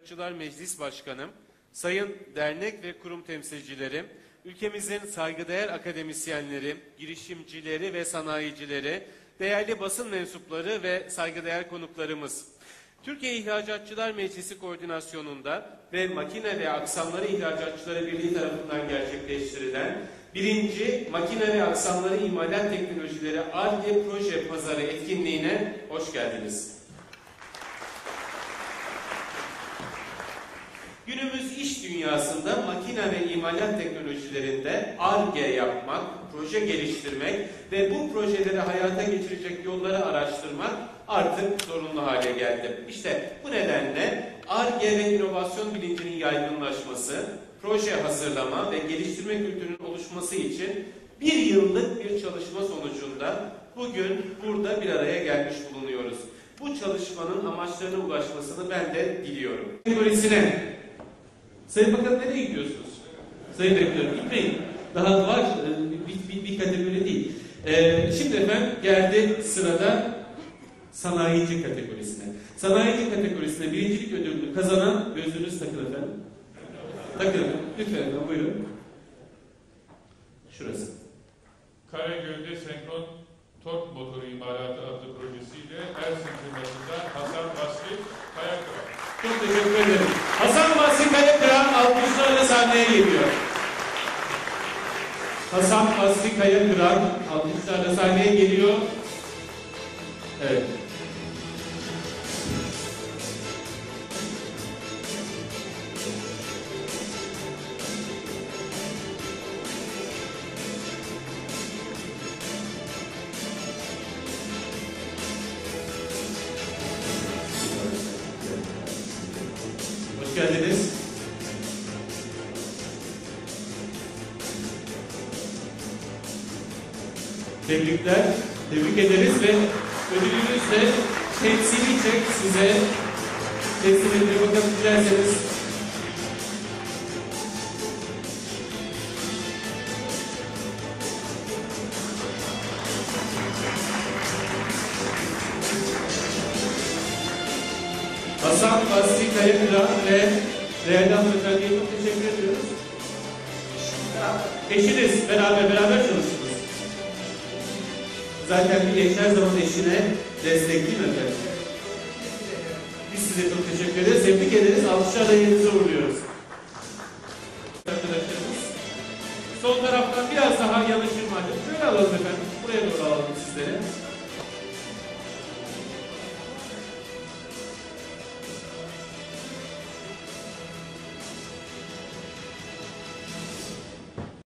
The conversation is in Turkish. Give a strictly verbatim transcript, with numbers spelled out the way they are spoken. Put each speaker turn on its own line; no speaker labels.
İhracatçılar Meclis Başkanım, sayın dernek ve kurum temsilcileri, ülkemizin saygıdeğer akademisyenleri, girişimcileri ve sanayicileri, değerli basın mensupları ve saygıdeğer konuklarımız. Türkiye İhracatçılar Meclisi koordinasyonunda ve Makine ve Aksamları İhracatçıları Birliği tarafından gerçekleştirilen birinci Makine ve Aksamları İmalat Teknolojileri Ar-Ge Proje Pazarı etkinliğine hoş geldiniz. Günümüz iş dünyasında makine ve imalat teknolojilerinde Ar-Ge yapmak, proje geliştirmek ve bu projeleri hayata geçirecek yolları araştırmak artık zorunlu hale geldi. İşte bu nedenle Ar-Ge ve inovasyon bilincinin yaygınlaşması, proje hazırlama ve geliştirme kültürünün oluşması için bir yıllık bir çalışma sonucunda bugün burada bir araya gelmiş bulunuyoruz. Bu çalışmanın amaçlarına ulaşmasını ben de diliyorum. Kategorisine, Sayın Bakan nereye gidiyorsunuz? Sayın Rektörüm gitmeyin. Daha var bir, bir, bir kategori değil. Ee, şimdi efendim geldi sırada sanayici kategorisine. Sanayici kategorisine birincilik ödülünü kazanan gözünüz takın efendim. Takın efendim. Lütfen efendim buyurun. Şurası.
Karagöl'de senkron tork motoru imalatı adlı projesiyle Ersin firmasında Hasan Basri Kayakıran.
Çok teşekkür ederim. Hasan Basri Kayakıran alkışlarla sahneye geliyor. Hasan Basri Kayakıran alkışlarla sahneye geliyor. Evet. Hoş geldiniz. Tebrikler, tebrik ederiz ve ödülünüz de temsili çek size teslim etmeye bakalım dilerseniz. Hasan Basri Kayakıran ve değerli hanımefendiye çok teşekkür ediyoruz. Eşiniz beraber beraber çalıştınız. Zaten bir eş her zaman eşine destek değil mi efendim? Biz size çok teşekkür ederiz. Tebrik ederiz. Alkışlarla yerinize uğurluyoruz. Arkadaşlarımız. Sol taraftan biraz daha yanaşır mı? Şöyle alalım efendim. Buraya doğru alalım sizlere.